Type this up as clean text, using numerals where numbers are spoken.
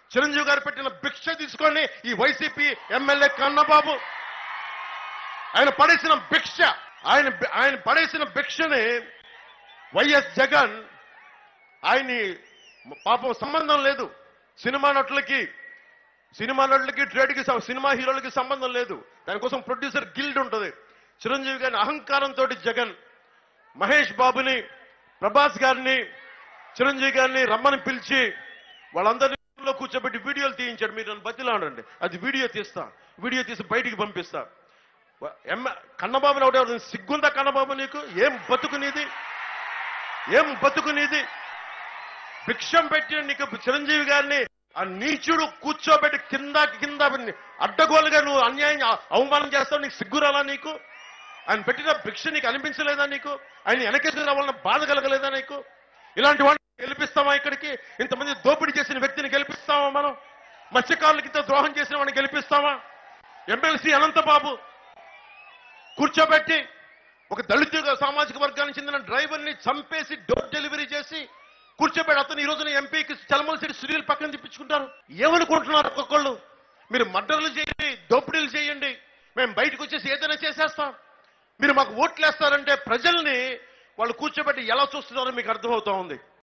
చిరంజీవి గారు పెట్టిన భిక్ష తీసుకొని ఈ వైసీపీ ఎమ్మెల్యే కన్నబాబు ఆయన పడేసిన భిక్ష ఆయన పడేసిన భిక్షని వైఎస్ జగన్ ఆయన్ని పాపం సంబంధం లేదు సినిమా నటులకి ట్రేడ్కి సినిమా హీరోలకి సంబంధం లేదు. దానికోసం ప్రొడ్యూసర్ గిల్డ్ ఉంటుంది. చిరంజీవి గారిని అహంకారంతో జగన్ మహేష్ బాబుని ప్రభాస్ గారిని చిరంజీవి గారిని రమ్మని పిలిచి వాళ్ళందరిలో కూర్చోబెట్టి వీడియోలు తీయించాడు. మీరు నన్ను బతిలాడండి, అది వీడియో తీసి బయటికి పంపిస్తా. కన్నబాబుని ఒకటి సిగ్గుందా కన్నబాబు నీకు? ఏం బతుకునేది భిక్షం పెట్టి నీకు చిరంజీవి గారిని ఆ నీచుడు కూర్చోబెట్టి కింద అడ్డగోలుగా నువ్వు అన్యాయం అవమానం చేస్తావు. నీకు సిగ్గురాలా? నీకు ఆయన పెట్టిన భిక్ష నీకు అనిపించలేదా? నీకు ఆయన వెనకేసిన వలన బాధ కలగలేదా నీకు? ఇలాంటి వాడిని గెలిపిస్తామా? ఇక్కడికి ఇంతమంది దోపిడీ చేసిన వ్యక్తిని గెలిపిస్తామా? మనం మత్స్యకారులకి ఇంత ద్రోహం చేసిన వాడిని గెలిపిస్తామా? ఎమ్మెల్సీ అనంతబాబు కూర్చోబెట్టి ఒక దళిత సామాజిక వర్గానికి చెందిన డ్రైవర్ని చంపేసి డోర్ డెలివరీ చేసి కూర్చోబెట్టి అతను ఈ రోజున ఎంపీకి చలమలసిరి సునీల్ పక్కన తిప్పించుకుంటారు. ఏమనుకుంటున్నారు ఒక్కొక్కళ్ళు? మీరు మర్డర్లు చేయండి, దోపిడీలు చేయండి, మేము బయటకు వచ్చేసి ఏదైనా చేసేస్తాం, మీరు మాకు ఓట్లు వేస్తారంటే ప్రజల్ని వాళ్ళు కూర్చోబెట్టి ఎలా చూస్తున్నారో మీకు అర్థమవుతా ఉంది.